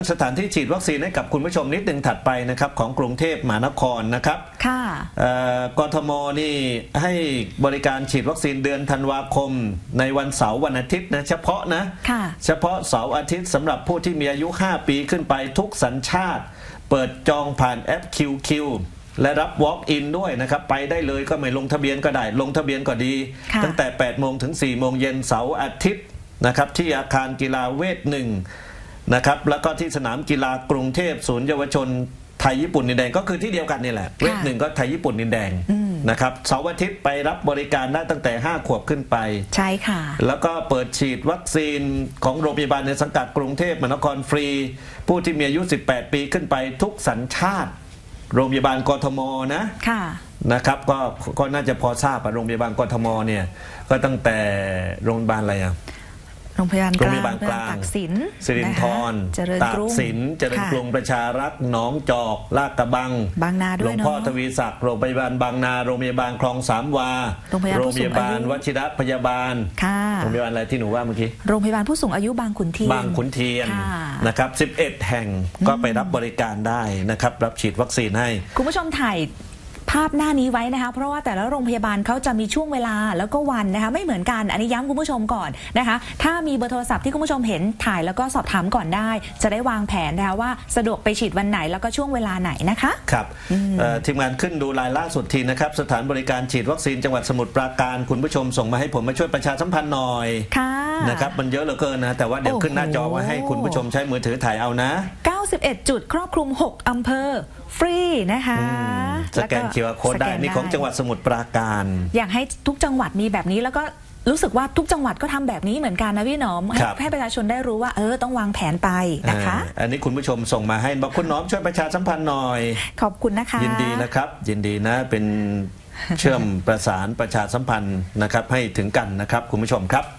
สถานที่ฉีดวัคซีนให้กับคุณผู้ชมนิดหนึ่งถัดไปนะครับของกรุงเทพมหานครนะครับค่ะกทมนี่ให้บริการฉีดวัคซีนเดือนธันวาคมในวันเสาร์วันอาทิตย์นะเฉพาะนะเฉพาะเสาร์อาทิตย์สำหรับผู้ที่มีอายุ5ปีขึ้นไปทุกสัญชาติเปิดจองผ่านแอป QQ และรับ Walk-in ด้วยนะครับไปได้เลยก็ไม่ลงทะเบียนก็ได้ลงทะเบียนก็ดีตั้งแต่8 โมงถึง 4 โมงเย็นเสาร์อาทิตย์นะครับที่อาคารกีฬาเวท1นะครับแล้วก็ที่สนามกีฬากรุงเทพศูนย์เยาวชนไทยญี่ปุ่นดินแดงก็คือที่เดียวกันนี่แหละเวท1ก็ไทยญี่ปุ่นดินแดงนะครับเสาร์อาทิตย์ไปรับบริการได้ตั้งแต่5 ขวบขึ้นไปใช่ค่ะแล้วก็เปิดฉีดวัคซีนของโรงพยาบาลในสังกัดกรุงเทพมหานครฟรีผู้ที่มีอายุ18 ปีขึ้นไปทุกสัญชาติโรงพยาบาลกทมนะครับก็น่าจะพอทราบโรงพยาบาลกทมเนี่ยก็ตั้งแต่โรงพยาบาลอะไรโรงพยาบาลกลางตักสินสิรินธรตากสินเจริญกรุงประชารักษ์หนองจอกลาดกระบังบางนาด้วยหลวงพ่อทวีศักดิ์โรงพยาบาลบางนาโรงพยาบาลคลองสามวาโรงพยาบาลวชิรพยาบาลโรงพยาบาลอะไรที่หนูว่าเมื่อกี้โรงพยาบาลผู้สูงอายุบางขุนเทียนนะครับ11 แห่งก็ไปรับบริการได้นะครับรับฉีดวัคซีนให้คุณผู้ชมถ่ายภาพหน้านี้ไว้นะคะเพราะว่าแต่ละโรงพยาบาลเขาจะมีช่วงเวลาแล้วก็วันนะคะไม่เหมือนกันอันนี้ย้ำคุณผู้ชมก่อนนะคะถ้ามีเบอร์โทรศัพท์ที่คุณผู้ชมเห็นถ่ายแล้วก็สอบถามก่อนได้จะได้วางแผนนะคะว่าสะดวกไปฉีดวันไหนแล้วก็ช่วงเวลาไหนนะคะครับทีมงานขึ้นดูรายล่าสุดทีนะครับสถานบริการฉีดวัคซีนจังหวัดสมุทรปราการคุณผู้ชมส่งมาให้ผมมาช่วยประชาสัมพันธ์หน่อยนะครับมันเยอะเหลือเกินนะแต่ว่าเดี๋ยวขึ้นหน้าจอไว้ให้คุณผู้ชมใช้มือถือถ่ายเอานะ 91 จุดครอบคลุม6 อำเภอฟรีนะคะสแกน QR Code ได้นี่ของจังหวัดสมุทรปราการอยากให้ทุกจังหวัดมีแบบนี้แล้วก็รู้สึกว่าทุกจังหวัดก็ทำแบบนี้เหมือนกันนะพี่หนอมให้ประชาชนได้รู้ว่าต้องวางแผนไปนะคะอันนี้คุณผู้ชมส่งมาให้บอกคุณหนอมช่วยประชาสัมพันธ์หน่อยขอบคุณนะคะยินดีนะครับยินดีนะเป็นเชื่อมประสานประชาสัมพันธ์นะครับให้ถึงกันนะครับคุณผู้ชมครับ